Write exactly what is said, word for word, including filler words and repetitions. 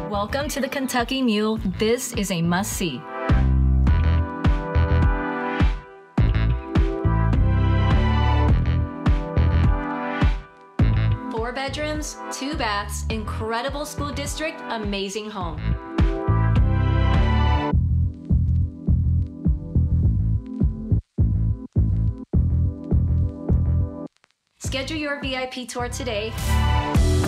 Welcome to the Kentucky Mule. This is a must-see. Four bedrooms, two baths, incredible school district, amazing home. Schedule your V I P tour today.